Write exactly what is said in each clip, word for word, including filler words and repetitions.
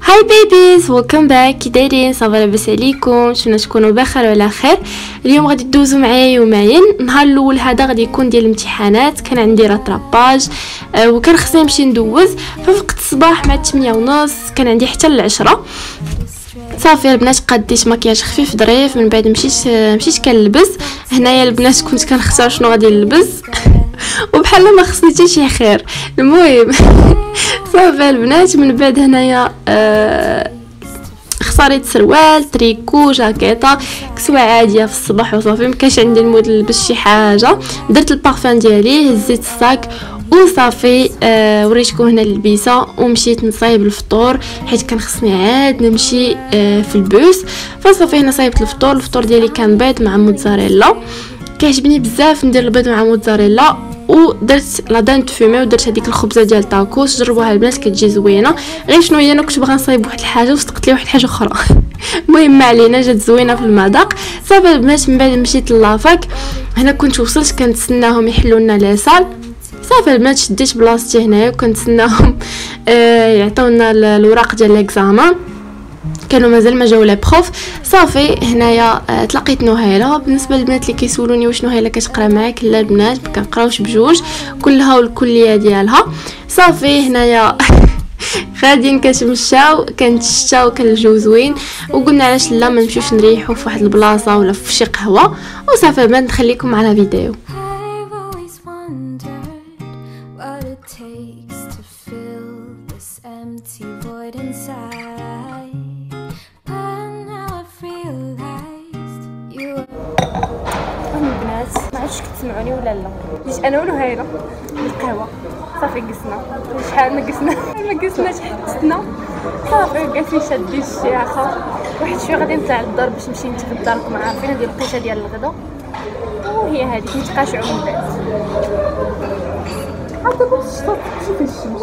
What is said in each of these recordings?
هاي بيبيز، ويلكم باك. كي دايرين؟ صافا لاباس عليكم؟ نتمنى تكونوا بخير وعلى خير. اليوم غادي دوزو معايا يومين. النهار الاول هذا غادي يكون ديال الامتحانات، كان عندي راتراباج أه وكان خصني نمشي ندوز. ففقت الصباح مع ثمانية ونص كان عندي حتى العشرة. صافي البنات قديت مكياج خفيف ظريف، من بعد مشيت مشيت كنلبس. هنايا البنات كنت كنختار شنو غادي نلبس وبحال ما خصني حتى شي خير. المهم صافي البنات من بعد هنايا أه اختاريت سروال تريكو جاكيطه كسوه عاديه في الصباح وصافي. مكانش عندي المود نلبس شي حاجه. درت البارفان ديالي، هزيت الصاك وصافي. آه وريتكم هنا اللبسه ومشيت نصايب الفطور حيت كان خصني عاد نمشي آه في البوس. فصافي هنا صايبت الفطور. الفطور ديالي كان بيض مع موتزاريلا، كيعجبني بزاف ندير البيض مع موتزاريلا. ودرت لا دانت فومي ودرت هذيك الخبزه ديال تاكوس. جربوها البنات كتجي زوينه. غير شنو هي انا كنت باغا نصايب واحد الحاجه وصدقت لي واحد الحاجه اخرى. المهم ما علينا، جات زوينه في المذاق. صافي البنات من بعد مشيت للافاك. هنا كنت وصلت كنتسناهم يحلوا لنا ليصال. صافي البنات شديت بلاصتي هنايا وكنتسناهم آه يعطيونا الوراق ديال ليكزامان. كانوا مازال ما جاو لي بروف. صافي هنايا آه تلاقيت نهيله. بالنسبه للبنات اللي كيسولوني واش نهيله كتقرا معاك، لا البنات ما كنقراوش بجوج، كلها والكليه ديالها. صافي هنايا غاديين كنتمشاو، كانت الشتا وكان الجو زوين وقلنا علاش لا ما نمشيوش نريحوا في واحد البلاصه ولا في شي قهوه. وصافي البنات نخليكم مع لا فيديو. البنات ما عرفتش كتسمعوني ولا لا، جيت انا ونهيله القهوه. صافي قسنا شحال ما قسنا ما قسناش حتى صافي جالسين شادين الشياخه. واحد شويه غادي نطلع للدار باش نمشي نتغدى. راكم عارفين هذه القيشه ديال الغدا وهي هذيك نتقاشعوا من بعد. عطاكم الشطه كيف الشمس.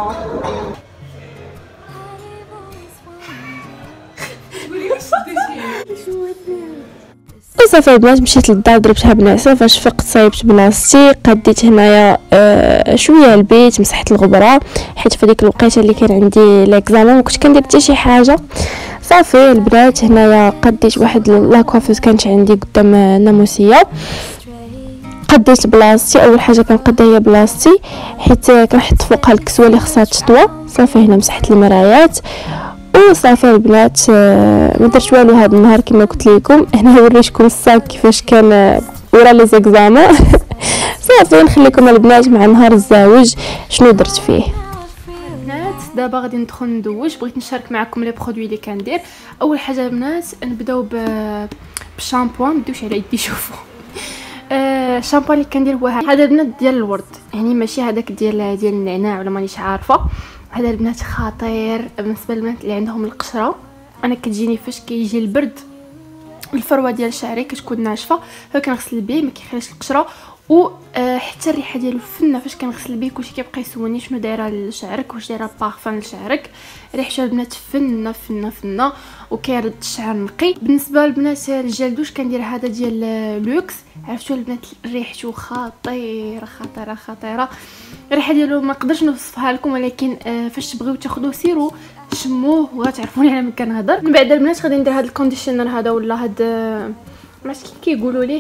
وصافي البنات مشيت للدار ضربتها بنعسه. فاش فقت صايبت بلاصتي، قديت هنايا آه شويه البيت، مسحت الغبره حيت في ديك الوقيته اللي كان عندي ليكزامان ما كنتش كندير حتى شي حاجه. صافي البنات هنايا قديت واحد لاكوافوز كانت عندي قدام الناموسيه. قديت بلاصتي. اول حاجه كنقدها هي بلاصتي حيت كنحط فوقها الكسوه اللي خصها تطوى. صافي هنا مسحت المرايات وصافي البنات ما درت والو هذا النهار كما قلت لكم. هنا وريتكم الساك كيفاش كان ورا لي زيكزامان. صافي نخليكم البنات مع نهار الزواج شنو درت فيه. البنات دابا غادي ندخل ندوش. بغيت نشارك معكم لي برودوي اللي كندير. اول حاجه البنات نبداو ب بالشامبوان. ما تدوش على يدي شوفوا. آه الشامبوان اللي كندير هو هذا البنات ديال الورد، يعني ماشي هذاك ديال ديال النعناع ولا مانيش عارفه. هذا البنات خطير بالنسبه للبنات اللي عندهم القشره. انا كتجيني فاش كيجي البرد الفروه ديال شعري كتكون ناشفه فكنغسل به ما كيخليش القشره. وحتى الريحه ديالو فنه. فاش كنغسل به كلشي كيبقى يسولني شنو دايره لشعرك، واش دايره بارفان لشعرك. ريحته البنات فنه فنه فنه وكيرد الشعر نقي. بالنسبه للبنات الجلد واش كندير هذا ديال لوكس. عرفتوا البنات ريحته خطيره خطيره خطيره. الريحه ديالو ما نقدرش نوصفها لكم، ولكن فاش تبغيو تاخذوا سيرو شموه وغتعرفوني على من كنهضر. من بعد البنات غادي ندير هذا الكونديشنر هذا ولا هذا ما عرفتش كيف كيقولوا ليه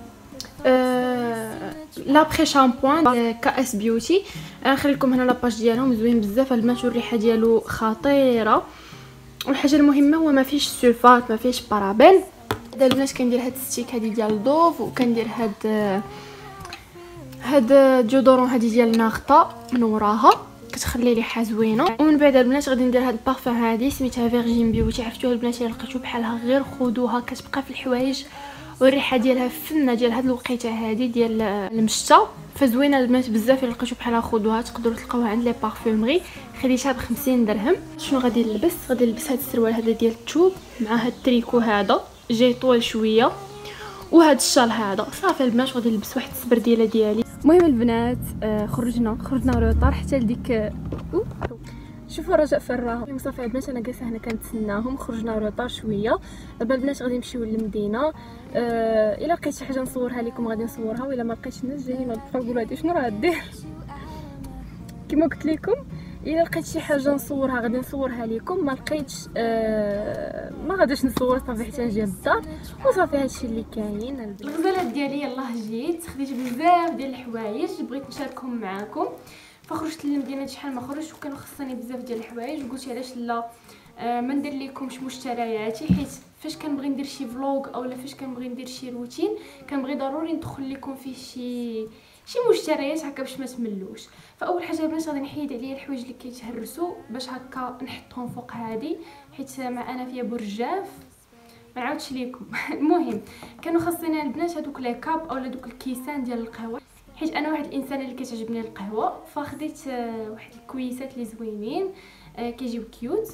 أه... لابخي شامبوان كاس بيوتي. نخلي لكم هنا لاباج ديالهم زوين بزاف البنات والريحه ديالو خطيره. والحاجه المهمه هو ما فيش سلفات ما فيش بارابين. هذا البنات كندير هاد الستيك هذه ديال الضوف وكندير هاد هاد الجودورون هذه ديال ناغطه من وراها كتخلي ريحه زوينه. ومن بعد البنات غادي ندير هاد البارفان هذه سميتها فيرجين بيوتي. عرفتوها البنات الا لقيتو بحالها غير خذوها، كتبقى في الحوايج والريحه ديالها فنه ديال هاد الوقيته هذه ديال المشتا فزوينه البنات بزاف. الا لقيتو بحالها خذوها، تقدروا تلقاوها عند لي بارفومري. خديتها ب خمسين درهم. شنو غادي نلبس؟ غادي نلبس هاد السروال هذا ديال الثوب مع هاد التريكو هذا جاي طوال شويه وهاد الشال هذا. صافي البنات غادي نلبس واحد السبرديله ديالي. المهم البنات آه خرجنا خرجنا روطار حتى لديك آه شوفوا رجاء فراهم. صافي البنات انا جالسه هنا كنتسناهم. خرجنا روطار شويه. دابا البنات غادي نمشيو للمدينه. آه الا لقيت شي حاجه نصورها لكم غادي نصورها، والا ما لقيتش الناس جايين غادي نقولوا هادي شنو راه دير. كما قلت لكم الا لقيت شي حاجه نصورها غادي نصورها لكم، ما لقيتش آه ما غاديش نصور صافي حتى نجي للدار وصافي. هادشي اللي كاين. الغزالات ديالي يلاه جيت خديت بزاف ديال الحوايج بغيت نشاركهم معكم. فخرجت للمدينه شحال ما خرجت وكانوا خصني بزاف ديال الحوايج وقلت علاش لا آه ما ندير لكمش مشترياتي، حيت فاش كنبغي ندير شي فلوق اولا فاش كنبغي ندير شي روتين كنبغي ضروري ندخل لكم فيه شي شي مشتريات هكا باش ما تملوش. فاول حاجه البنات غادي نحيد عليا الحوايج اللي كيتهرسوا باش هكا نحطهم فوق هادي، حيت مع انا فيها برجاف ما نعاودش لكم. المهم كانوا خاصين البنات هذوك لي كاب اولا دوك الكيسان ديال القهوه، حيت انا واحد الانسان اللي كتعجبني القهوه. فخديت واحد الكويسات اللي زوينين كيجيو كيوت.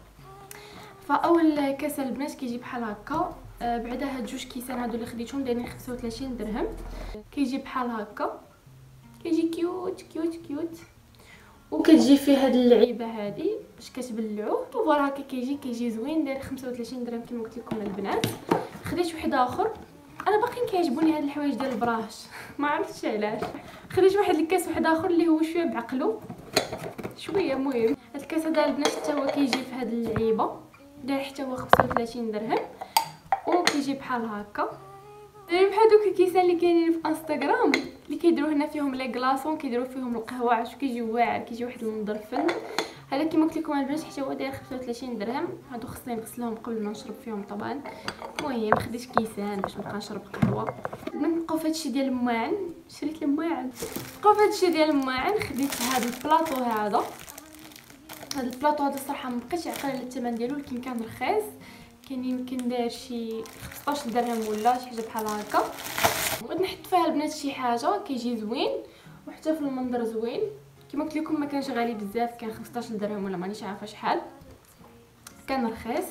فاول كاس البنات كيجي بحال هكا، بعدا هاد جوج كيسان هادو اللي خديتهم دايرين خمسة وثلاثين درهم، كيجي بحال هكا كيجي كيوت كيوت كيوت. وكتجي فيه هاد اللعيبه هادي باش كتبلعوه وفوالا هكا كيجي كيجي زوين داير خمسة وثلاثين درهم كما قلت لكم البنات. خديت واحد اخر، انا باقيين كيعجبوني هاد الحوايج ديال البراش ما عرفتش علاش. خديت واحد الكاس واحد اخر اللي هو شويه بعقلو شويه. المهم هاد الكاس هذا البنات حتى هو كيجي في هاد اللعيبه داير حتى هو خمسة وثلاثين درهم وكيجي بحال هكا. داير بحال دوك الكيسان اللي كاينين في انستغرام اللي كيديروا هنا فيهم لي كلاصون كيديروا فيهم القهوه، عرفتوا كيجي واعر كيجي واحد المنظر فن. هذا كيما قلت لكم البنات حتى هو داير خمسة وثلاثين درهم. هادو خصني نغسلهم قبل ما نشرب فيهم طبعا. المهم خديت كيسان باش نبقى نشرب قهوه. نبقاو في هادشي ديال الماعن، شريت الماعن. نبقاو في هادشي ديال الماعن. خديت هذا البلاطو هذا هذا البلاطو هذا الصراحه ما بقيتش عاقله على الثمن ديالو ولكن كان رخيص، كان يمكن داير شي خمسطاش درهم ولا شي حاجه بحال هكا. بغيت نحط فيها البنات شي حاجه كيجي زوين وحتى في المنظر زوين. كما قلت لكم ما كانش غالي بزاف، كان خمسطاش درهم ولا مانيش عارفه شحال، كان رخيص.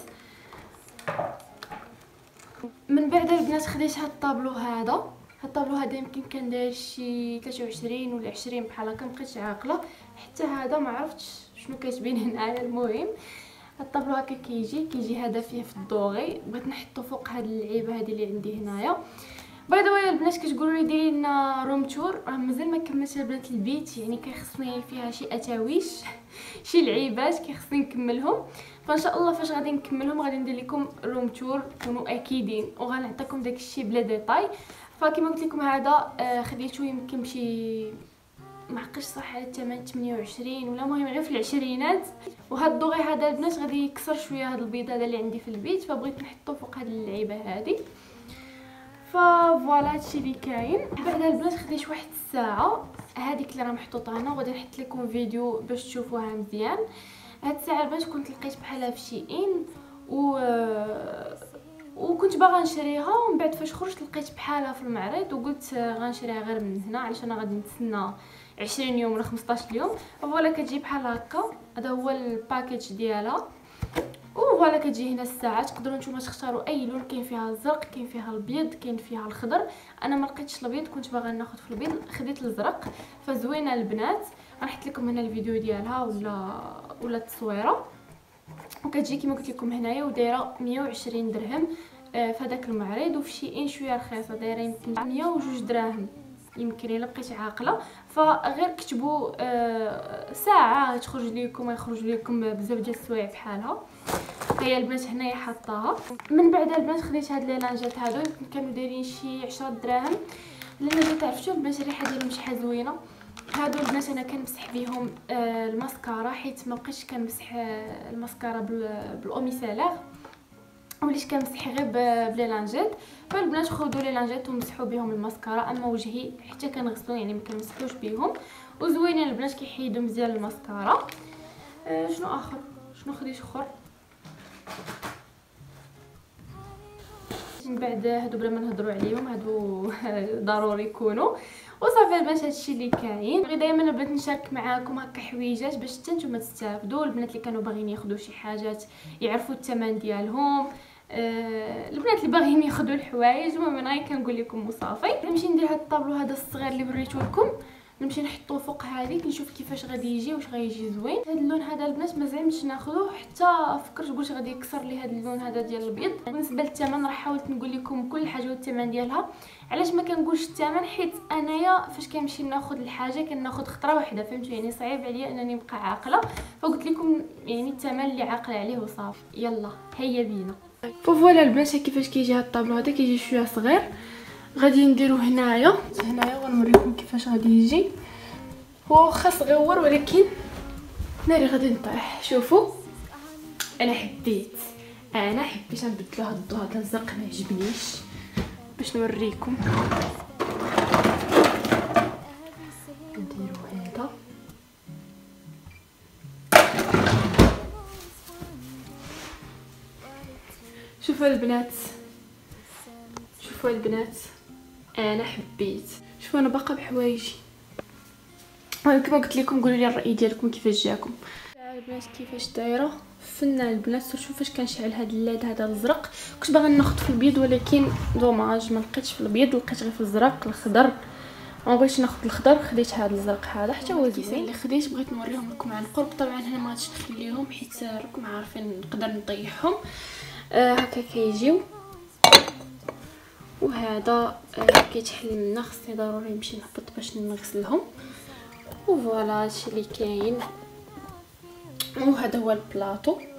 من بعد البنات خديت هاد الطابلو هذا. هاد الطابلو هذا يمكن كان داير شي ثلاثة وعشرين ولا عشرين بحال هكا، مابقيتش عاقله. حتى هذا ما عرفتش شنو كاتبين هنايا. المهم الطابلو هكا كيجي كيجي هذا فيه في الدوغي، بغيت نحطو فوق هاد اللعيبه هذه اللي عندي هنايا. باي ذا واي البنات كتقولوا لي ديري لنا روم تور، راه مازال ما كملتش البنات البيت، يعني كيخصني فيها شي اتاويش شي لعيبات كيخصني نكملهم. فان شاء الله فاش غادي نكملهم غادي ندير لكم روم تور، كونوا اكيدين وغنعطيكم داكشي بلا ديتاي. فكما قلت لكم هذا خديته يمكن بشي ما عقلتش صح على الثمن ثمانية وعشرين ولا المهم غير في العشرينات. وهاد الدوغي هذا البنات غادي يكسر شويه هاد البيض هذا اللي عندي في البيت، فبغيت نحطو فوق هاد اللعيبه هذه. فوالا هادشي اللي كاين. بعدا البنات خديت واحد الساعه هذيك اللي راه محطوطه هنا وغادي نحط لكم فيديو باش تشوفوها مزيان. هاد الساعه البنات كنت لقيت بحالها في شي ان و وكنت باغا نشريها، ومن بعد فاش خرجت لقيت بحالها في المعرض وقلت غنشريها غير من هنا علاش انا غادي نتسنى عشرين يوم ولا خمسطاش يوم. فوالا كتجي بحال هكا، هذا هو الباكيج ديالها. وفوالا كتجي هنا الساعه، تقدروا نتوما تختاروا اي لون، كاين فيها الزرق كاين فيها الابيض كاين فيها الخضر. انا ما لقيتش الابيض كنت باغا ناخذ في الابيض، خديت الازرق. فزوينه البنات، غنحط لكم هنا الفيديو ديالها ولا ولا التصويره. وكتجي كما قلت لكم هنايا ودايره مية وعشرين درهم في هذاك المعرض، وفي شي ان شويه رخيصه دايره يمكن مية وجوج دراهم يمكن الا بقيت عاقله. فغير كتبوا آه ساعه تخرج لكم يخرج لكم بزاف ديال السوايع بحالها. هي البنات هنايا حطاها. من بعد البنات خديت هاد لي لانجات هادو يمكن كانوا دايرين شي عشرة دراهم، لان جات عرفتوا البنات الريحه ديالهم شحال زوينه. هادو البنات انا كنمسح بهم آه الماسكارا، حيت ما بقيتش كنمسح آه الماسكارا بالاومي سالاغ، وليت كنمسح غير بلي لانجيت. فالبنات خذوا لي لانجيت ومسحوا بهم الماسكارا، اما وجهي حتى كنغسلو يعني ما كنمسحوش بهم. وزوينين البنات كيحيدوا مزيان الماسكارا. آه شنو اخر شنو خديت اخر من بعد هادو بلا ما نهضروا عليهم، هادو ضروري يكونوا. وصافي البنات هادشي اللي كاين. غير دائما بغيت نشارك معاكم هكا حويجات باش حتى نتوما تستافدوا. البنات اللي كانوا باغيين ياخذوا شي حاجات يعرفوا الثمن ديالهم، آه البنات اللي باغيين ياخذوا الحوايج. المهم انا غير كنقول لكم وصافي. نمشي ندير هاد الطابلو هذا الصغير اللي وريته لكم. نمشي نحطو فوق هذيك نشوف كيفاش غادي يجي، واش غيجي زوين. هذا اللون هذا البنات ما زعمتش ناخذوه، حتى فكرت قلت غادي يكسر لي هذا اللون هذا ديال الابيض. بالنسبه للثمن راه حاولت نقول لكم كل حاجه والثمن ديالها. علاش ما كنقولش الثمن؟ حيت انايا فاش كنمشي ناخذ الحاجه كناخذ خطره واحده، فهمتوا؟ يعني صعيب عليا انني نبقى عاقله، فقلت لكم يعني الثمن اللي عاقله عليه وصافي. يلا هيا بينا. فوالا البنات كيفاش كيجي هاد الطابلو هذا، كيجي شويه صغير. غادي نديرو هنايا هنايا ونوريكم كيفاش غادي يجي. هو واخا صغيور ولكن ناري غادي نطيح. شوفوا انا حبيت انا حبيت نبدلو هاد الضو هذا الزرق، ما عجبنيش باش نوريكم. نديرو هذا شوفوا البنات، شوفوا البنات انا حبيت. شوفوا انا باقا بحوايجي، كما قلت لكم قولوا لي الراي ديالكم كيفاش جاكم. البنات كيفاش دايره فنان البنات. شوفوا فاش كنشعل هذا الليد هذا الازرق. كنت باغا ناخذ في البيض ولكن دوماج ما لقيتش في البيض، لقيت غير في الزرق الخضر. ما بغيتش ناخذ الخضر، خديت هذا الزرق هذا حتى هو زوين اللي خديت. بغيت نوريهم لكم عن قرب. طبعا هنا ما غاديش نخليهم حيت راكم عارفين نقدر نطيحهم. آه هكا كيجيو. وهذا آه كيتحل منا، خصني ضروري نمشي نهبط باش نغسلهم. وفوالا هادشي اللي كاين. وهذا هو البلاطو.